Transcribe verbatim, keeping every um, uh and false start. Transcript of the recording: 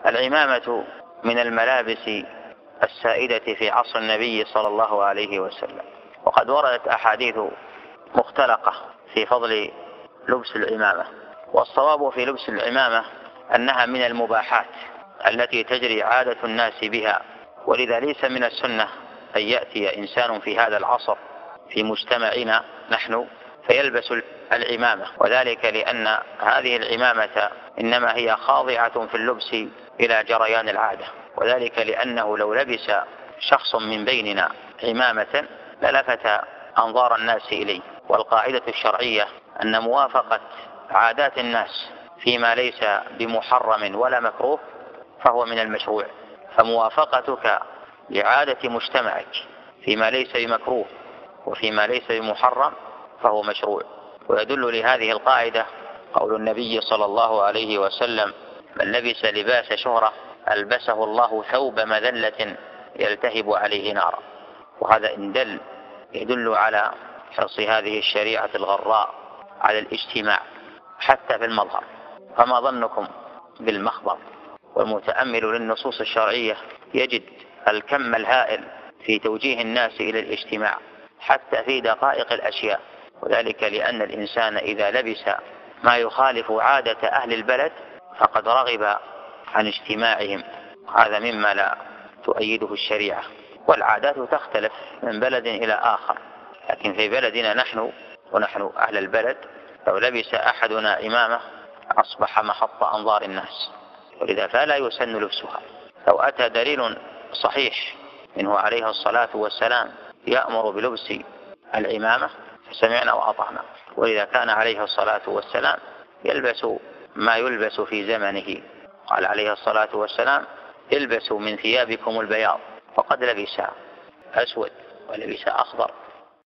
العمامة من الملابس السائدة في عصر النبي صلى الله عليه وسلم، وقد وردت أحاديث مختلقة في فضل لبس العمامة، والصواب في لبس العمامة أنها من المباحات التي تجري عادة الناس بها، ولذا ليس من السنة أن يأتي إنسان في هذا العصر في مجتمعنا نحن فيلبس العمامة، وذلك لأن هذه العمامة إنما هي خاضعة في اللبس إلى جريان العادة، وذلك لأنه لو لبس شخص من بيننا عمامة للفت أنظار الناس إليه. والقاعدة الشرعية أن موافقة عادات الناس فيما ليس بمحرم ولا مكروه فهو من المشروع، فموافقتك لعادة مجتمعك فيما ليس بمكروه وفيما ليس بمحرم فهو مشروع. ويدل لهذه القاعدة قول النبي صلى الله عليه وسلم: من لبس لباس شهرة ألبسه الله ثوب مذلة يلتهب عليه نارا. وهذا إن دل يدل على حرص هذه الشريعة الغراء على الاجتماع حتى في المظهر، فما ظنكم بالمخبر؟ والمتأمل للنصوص الشرعية يجد الكم الهائل في توجيه الناس إلى الاجتماع حتى في دقائق الأشياء، وذلك لأن الإنسان إذا لبس ما يخالف عادة أهل البلد فقد رغب عن اجتماعهم، هذا مما لا تؤيده الشريعة. والعادات تختلف من بلد إلى آخر، لكن في بلدنا نحن ونحن أهل البلد لو لبس أحدنا عمامة أصبح محط أنظار الناس، ولذا فلا يسن لبسها. لو أتى دليل صحيح منه عليه الصلاة والسلام يأمر بلبس العمامة فسمعنا وأطعنا، ولذا كان عليه الصلاة والسلام يلبس ما يلبس في زمنه. قال عليه الصلاة والسلام: البسوا من ثيابكم البياض، وقد لبس أسود ولبس أخضر